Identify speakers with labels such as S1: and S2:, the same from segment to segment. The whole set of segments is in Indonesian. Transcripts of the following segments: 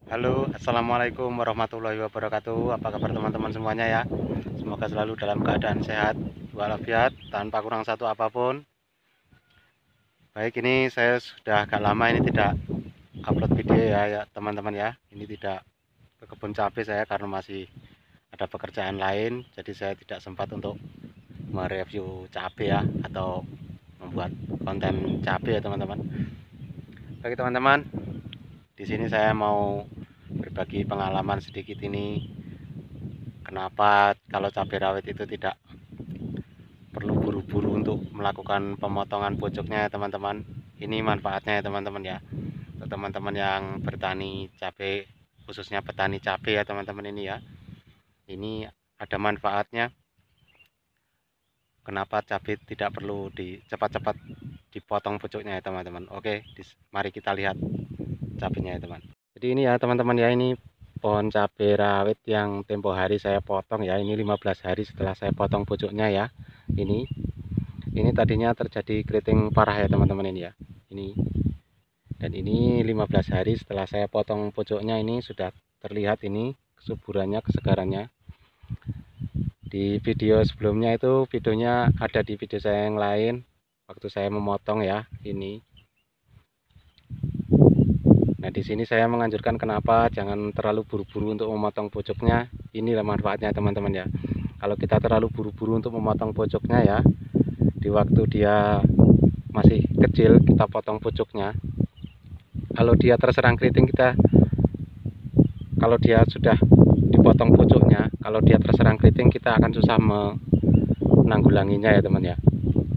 S1: Halo, assalamualaikum warahmatullahi wabarakatuh. Apa kabar teman-teman semuanya ya? Semoga selalu dalam keadaan sehat walafiat tanpa kurang satu apapun. Baik, ini saya sudah agak lama ini tidak upload video ya teman-teman ya. Ini tidak ke kebun cabai saya karena masih ada pekerjaan lain, jadi saya tidak sempat untuk mereview cabai ya atau membuat konten cabai ya teman-teman. Bagi teman-teman, di sini saya mau berbagi pengalaman sedikit ini. Kenapa kalau cabai rawit itu tidak perlu buru-buru untuk melakukan pemotongan pojoknya ya teman-teman. Ini manfaatnya ya teman-teman ya. Untuk teman-teman yang bertani cabai, khususnya petani cabai ya teman-teman ini ya. Ini ada manfaatnya. Kenapa cabai tidak perlu cepat-cepat dipotong pojoknya ya teman-teman. Oke, mari kita lihat cabainya ya teman. Jadi ini ya teman-teman ya, ini pohon cabai rawit yang tempo hari saya potong ya. Ini 15 hari setelah saya potong pojoknya ya. Ini tadinya terjadi keriting parah ya teman-teman ini ya. Dan ini 15 hari setelah saya potong pojoknya, ini sudah terlihat ini kesuburannya, kesegarannya. Di video sebelumnya itu videonya ada di video saya yang lain waktu saya memotong ya ini. Nah, di sini saya menganjurkan kenapa jangan terlalu buru-buru untuk memotong pojoknya. Inilah manfaatnya teman-teman ya. Kalau kita terlalu buru-buru untuk memotong pojoknya ya, di waktu dia masih kecil kita potong pojoknya, kalau dia terserang keriting kalau dia sudah dipotong pojoknya, kalau dia terserang keriting kita akan susah menanggulanginya ya teman ya.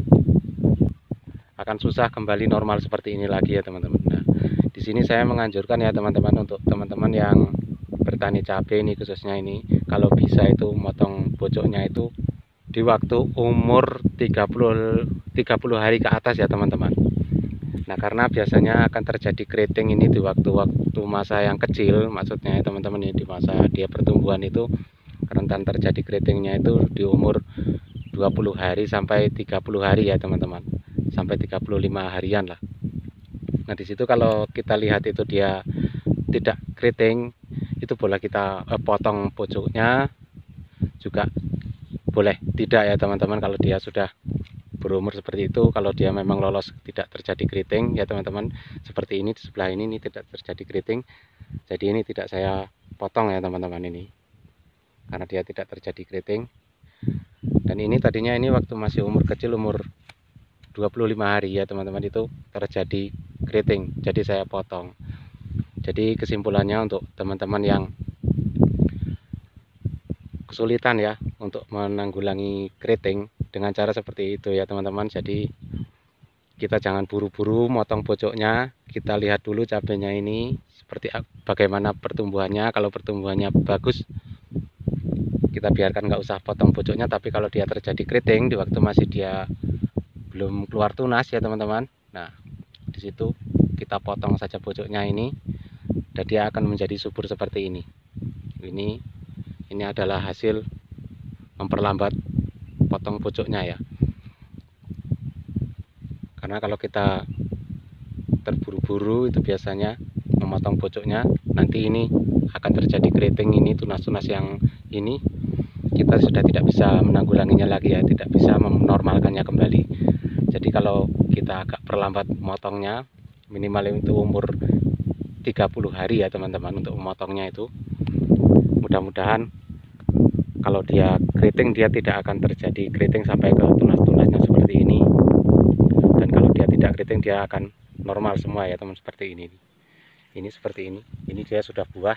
S1: Akan susah kembali normal seperti ini lagi ya teman-teman. Nah, di sini saya menganjurkan ya teman-teman, untuk teman-teman yang bertani cabai ini khususnya ini, kalau bisa itu motong pojoknya itu di waktu umur 30 hari ke atas ya teman-teman. Nah, karena biasanya akan terjadi keriting ini di waktu-waktu masa yang kecil, maksudnya teman-teman ya, di masa dia pertumbuhan itu rentan terjadi keritingnya itu di umur 20 hari sampai 30 hari ya teman-teman, sampai 35 harian lah. Nah, di situ kalau kita lihat itu dia tidak keriting, itu boleh kita potong pojoknya, juga boleh tidak ya teman-teman. Kalau dia sudah berumur seperti itu, kalau dia memang lolos tidak terjadi keriting ya teman-teman, seperti ini di sebelah ini tidak terjadi keriting, jadi ini tidak saya potong ya teman-teman ini, karena dia tidak terjadi keriting. Dan ini tadinya ini waktu masih umur kecil, umur 25 hari ya teman-teman, itu terjadi keriting, jadi saya potong. Jadi kesimpulannya, untuk teman-teman yang kesulitan ya untuk menanggulangi keriting dengan cara seperti itu ya teman-teman, jadi kita jangan buru-buru motong pojoknya. Kita lihat dulu cabenya ini seperti bagaimana pertumbuhannya. Kalau pertumbuhannya bagus, kita biarkan, nggak usah potong pojoknya. Tapi kalau dia terjadi keriting di waktu masih dia belum keluar tunas ya teman-teman, nah di situ kita potong saja pojoknya ini, dan dia akan menjadi subur seperti ini. Ini adalah hasil memperlambat potong pojoknya ya. Karena kalau kita terburu-buru itu biasanya memotong pojoknya, nanti ini akan terjadi keriting, ini tunas-tunas yang ini kita sudah tidak bisa menanggulanginya lagi ya, tidak bisa menormalkannya kembali. Jadi kalau kita agak perlambat memotongnya, minimal itu umur 30 hari ya teman-teman untuk memotongnya itu. Mudah-mudahan kalau dia keriting, dia tidak akan terjadi keriting sampai ke tunas-tunasnya seperti ini. Dan kalau dia tidak keriting, dia akan normal semua ya teman, seperti ini. Ini seperti ini dia sudah buah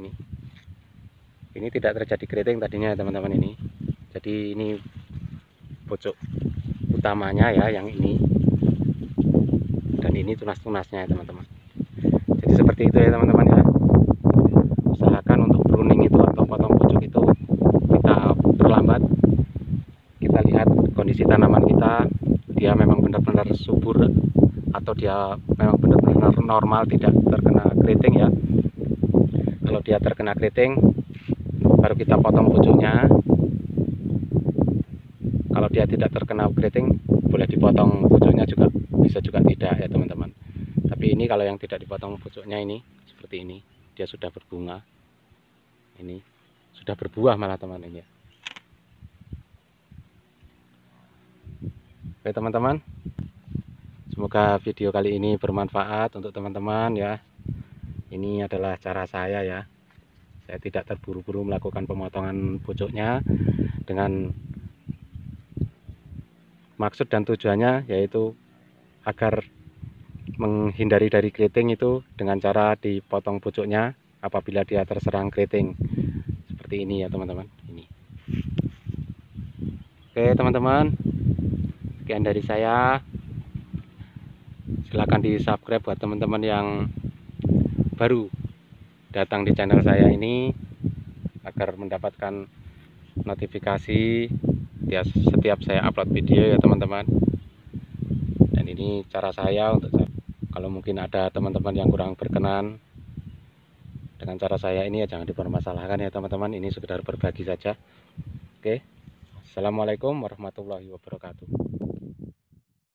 S1: ini tidak terjadi keriting tadinya teman-teman ini. Jadi ini pojok utamanya ya yang ini, dan ini tunas-tunasnya ya teman-teman. Jadi seperti itu ya teman-teman ya. Usahakan untuk pruning itu atau potong pojok itu kita perlambat. Kita lihat kondisi tanaman kita, dia memang benar-benar subur atau dia memang benar-benar normal, tidak terkena keriting ya. Kalau dia terkena keriting, baru kita potong pojoknya. Kalau dia tidak terkena keriting, boleh dipotong pojoknya juga, bisa juga tidak ya teman-teman. Tapi ini kalau yang tidak dipotong pojoknya ini seperti ini. dia sudah berbunga. Ini sudah berbuah malah teman ini ya. Oke teman-teman, semoga video kali ini bermanfaat untuk teman-teman ya. Ini adalah cara saya ya. Saya tidak terburu-buru melakukan pemotongan pojoknya dengan maksud dan tujuannya yaitu agar menghindari dari keriting itu dengan cara dipotong pojoknya apabila dia terserang keriting. Seperti ini ya teman-teman. Ini. Oke teman-teman, sekian dari saya. Silahkan di subscribe buat teman-teman yang baru datang di channel saya ini agar mendapatkan notifikasi setiap saya upload video ya teman-teman. Dan ini cara saya untuk kalau mungkin ada teman-teman yang kurang berkenan dengan cara saya ini ya jangan dipermasalahkan ya teman-teman. Ini sekedar berbagi saja. Oke, assalamualaikum warahmatullahi wabarakatuh.